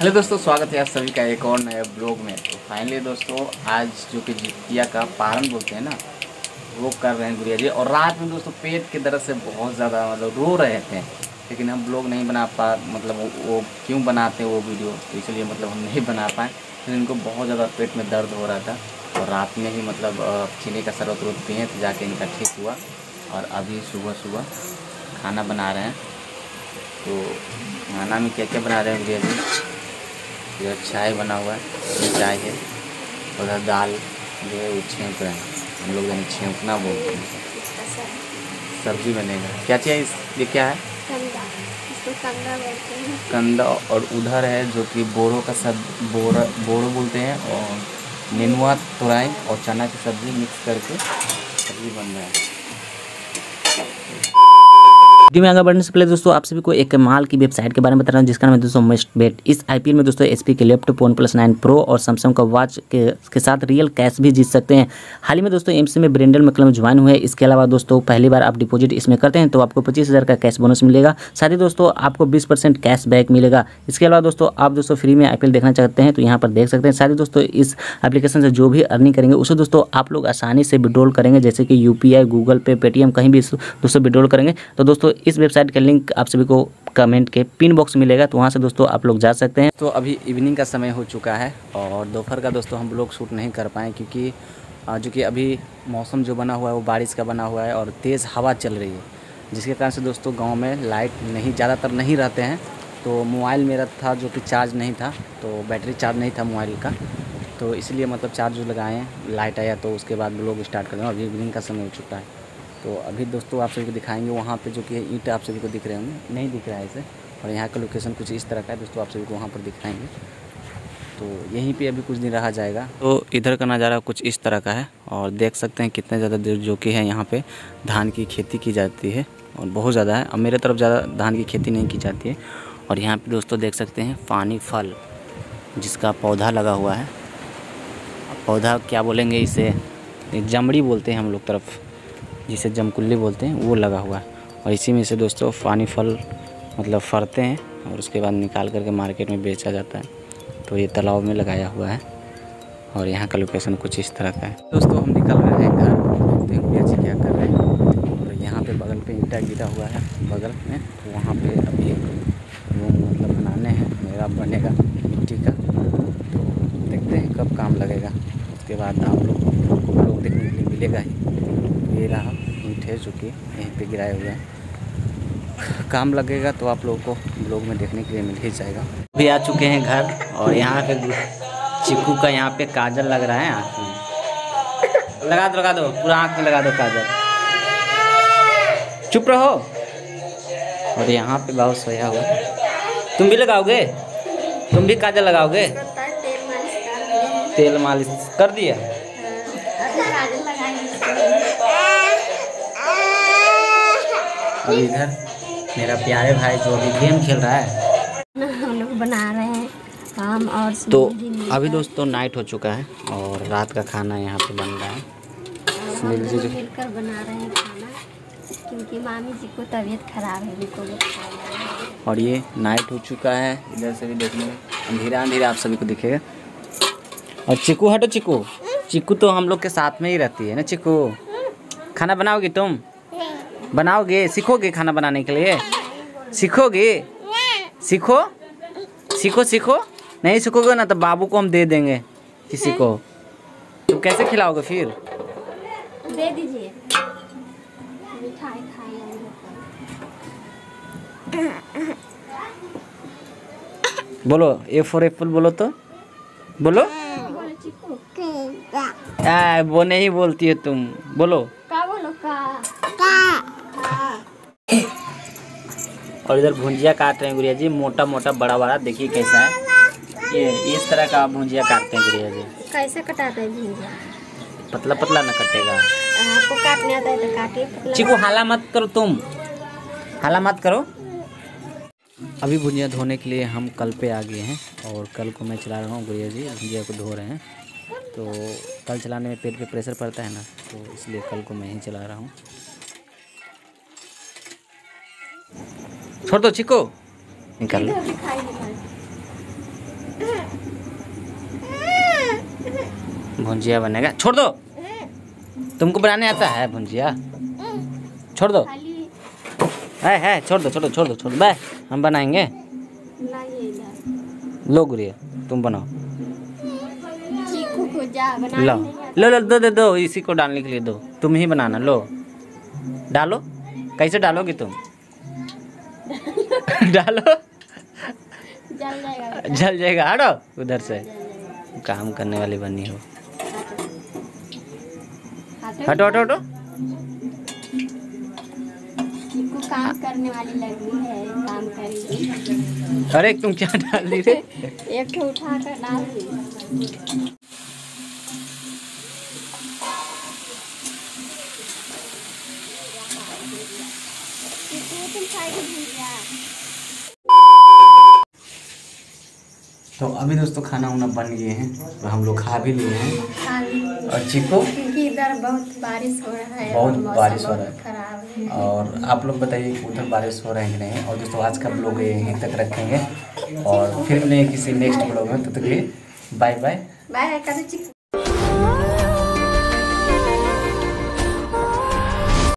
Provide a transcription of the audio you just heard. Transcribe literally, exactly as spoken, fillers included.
Hello दोस्तों, स्वागत है आप सभी का एक और नए ब्लॉग में। तो फाइनली दोस्तों आज जो कि जितिया का पारण बोलते हैं ना, वो कर रहे हैं गुड़िया जी। और रात में दोस्तों पेट के दर्द से बहुत ज़्यादा मतलब रो रहे थे, लेकिन हम ब्लॉग नहीं बना पा मतलब वो, वो क्यों बनाते हैं वो वीडियो, तो इसलिए मतलब हम नहीं बना पाए। लेकिन इनको बहुत ज़्यादा पेट में दर्द हो रहा था और रात में ही मतलब चीनी का शरबत उरबत पिए तो जाके इनका ठीक हुआ। और अभी सुबह सुबह खाना बना रहे हैं। तो खाना में क्या क्या बना रहे हैं गुड़िया जी? इधर चाय बना हुआ है, चाय है। उधर दाल जो है वो छेंक रहे हैं, हम लोग यानी छेंकना बोलते हैं। सब्जी बनेगा, क्या चाहिए? ये क्या है? कंदा, इसको कंदा बोलते हैं। कंदा। और उधर है जो कि बोरो का सब बोरा बोरो बोलते हैं, और नेनुआ तुराई और चना की सब्ज़ी मिक्स करके सब्ज़ी बन रहा है। वीडियो में आगे बढ़ने से पहले दोस्तों आप सभी को एक कमाल की वेबसाइट के बारे में बता रहा हूँ, जिसका नाम है दोस्तों मस्ट बेट। इस आईपीएल में दोस्तों एचपी के laptop OnePlus nine pro और सैमसंग का वॉच के, के साथ रियल कैश भी जीत सकते हैं। हाल ही में दोस्तों एमसी में ब्रेंडल मैकलम ज्वाइन हुए। इसके अलावा दोस्तों पहली बार आप डिपॉजिट इसमें करते हैं तो आपको पच्चीस हज़ार का कैश बोनस मिलेगा। साथ ही दोस्तों आपको बीस परसेंट कैश बैक मिलेगा। इसके अलावा दोस्तों आप दोस्तों फ्री में आईपीएल देखना चाहते हैं तो यहाँ पर देख सकते हैं। साथ ही दोस्तों इस एप्लीकेशन से जो भी अर्निंग करेंगे उसे दोस्तों आप लोग आसानी से विड्रॉल करेंगे, जैसे कि यूपीआई, गूगल पे, पेटीएम, कहीं भी दोस्तों विड्रॉल करेंगे। तो दोस्तों इस वेबसाइट का लिंक आप सभी को कमेंट के पिन बॉक्स मिलेगा, तो वहाँ से दोस्तों आप लोग जा सकते हैं। तो अभी इवनिंग का समय हो चुका है और दोपहर का दोस्तों हम लोग शूट नहीं कर पाए, क्योंकि जो कि अभी मौसम जो बना हुआ है वो बारिश का बना हुआ है और तेज़ हवा चल रही है, जिसके कारण से दोस्तों गांव में लाइट नहीं ज़्यादातर नहीं रहते हैं। तो मोबाइल मेरा था जो कि चार्ज नहीं था, तो बैटरी चार्ज नहीं था मोबाइल का, तो इसलिए मतलब चार्ज लगाए हैं, लाइट आया तो उसके बाद ब्लॉग स्टार्ट कर रहे हैं। अभी इवनिंग का समय हो चुका है, तो अभी दोस्तों आप सभी को दिखाएंगे वहाँ पे जो कि ईंट आप सभी को दिख रहे होंगे, नहीं दिख रहा है इसे। और यहाँ का लोकेशन कुछ इस तरह का है दोस्तों, आप सभी को वहाँ पर दिखाएंगे। तो यहीं पे अभी कुछ दिन रहा जाएगा। तो इधर का नज़ारा कुछ इस तरह का है और देख सकते हैं कितने ज़्यादा देर जो कि है यहाँ पे धान की खेती की जाती है और बहुत ज़्यादा है। अब मेरे तरफ ज़्यादा धान की खेती नहीं की जाती है। और यहाँ पर दोस्तों देख सकते हैं पानी फल जिसका पौधा लगा हुआ है। पौधा क्या बोलेंगे इसे, जमड़ी बोलते हैं हम लोग तरफ, जिसे जमकुल्ली बोलते हैं, वो लगा हुआ है। और इसी में से दोस्तों पानी फल मतलब फरते हैं और उसके बाद निकाल करके मार्केट में बेचा जाता है। तो ये तालाब में लगाया हुआ है और यहाँ का लोकेशन कुछ इस तरह का है। दोस्तों हम निकल रहे हैं घर, देखते हैं भैया जी क्या कर रहे हैं। और यहाँ पे बगल पे ईंटा गिरा हुआ है बगल में, तो वहाँ पे अभी रूम मतलब बनाने हैं, मेरा बनेगा मिट्टी का। तो देखते हैं कब काम लगेगा, उसके बाद आप लोग को लोग देखने के लिए मिलेगा ही। ये रहा ईंट है जो कि यहीं पे गिराए हुए हैं, काम लगेगा तो आप लोगों को ब्लॉग में देखने के लिए मिल ही जाएगा। अभी आ चुके हैं घर और यहाँ पे चिक्कू का यहाँ पे काजल लग रहा है आँख में। लगा दो लगा दो पूरा आँख में लगा दो काजल, चुप रहो। और यहाँ पे बाबू सोया हुआ, तुम भी लगाओगे? तुम भी काजल लगाओगे? तेल मालिश कर दिया। और इधर मेरा प्यारे भाई जो अभी गेम खेल रहा है, हम लोग बना रहे हैं काम। और तो अभी दोस्तों नाइट हो चुका है और रात का खाना यहाँ पे बन रहा है। सुनील जी मिलकर बना रहे हैं खाना, क्योंकि मामी जी को तबीयत खराब है, उनको वो खाना। और ये नाइट हो चुका है, इधर से भी देखने में अंधेरा अंधेरा आप सभी को दिखेगा। और चिक्कू हटो, चिक्कू चिक्कू तो हम लोग के साथ में ही रहती है ना। चिक्कू खाना बनाओगी तुम? बनाओगे? सीखोगे खाना बनाने के लिए? सीखोगे? सीखो सीखो सीखो। नहीं सीखोगे ना तो बाबू को हम दे देंगे किसी को। तुम कैसे खिलाओगे फिर? दे दीजिए, मिठाई खाएंगे। बोलो ए फॉर एप्पल, बोलो तो बोलो। आ, वो नहीं बोलती है तुम, बोलो। का बोलो का? और इधर भुंजिया काट रहे हैं गुड़िया जी, मोटा मोटा बड़ा बड़ा, देखिए कैसा है। ये इस तरह का भुंजिया काटते हैं गुड़िया जी। कैसे कटाते हैं भुंजिया? पतला पतला ना कटेगा। आपको काटने आता है तो काटिए। चिकू हाला मत करो, तुम हाला मत करो। अभी भुंजिया धोने के लिए हम कल पे आ गए हैं और कल को मैं चला रहा हूँ, गुड़िया जी भुंजिया को धो रहे हैं। तो कल चलाने में पेट पे प्रेशर पड़ता है ना, तो इसलिए कल को मैं ही चला रहा हूँ। छोड़ दो चिको, निकाल लो। भुंजिया बनेगा। छोड़ दो, तुमको बनाने आता है भुंजिया? छोड़ दो, है है छोड़ दो छोड़ दो छोड़ दो छोड़ दो बाय, हम बनाएंगे। लो गुड़िया तुम बनाओ। चीकू को जा बना लो लो लो दो दो दो इसी को डालने के लिए दो, तुम ही बनाना। लो डालो, कैसे डालोगी तुम? डालो, जल जाएगा। जल जाएगा। हटो उधर से, काम करने वाली बनी हो। हटो हटो हटो। चीकू काम करने वाली लड़की है, काम करेगी। अरे तुम क्या डाल दी रे? एक ठो उठा कर डाल दी। तो अभी दोस्तों खाना वाना बन गए हैं और हम लोग खा भी लिए हैं। और चीकू, क्योंकि इधर बहुत बारिश हो रहा है, बहुत मौसम बारिश हो बहुत रहा है। खराब है। और आप लोग बताइए कि उधर बारिश हो रहा है कि नहीं। और दोस्तों आज का ब्लॉग यहीं तक रखेंगे और फिर मिलेंगे किसी नेक्स्ट ब्लॉग में। तो तक के लिए बाय बाय। बाय।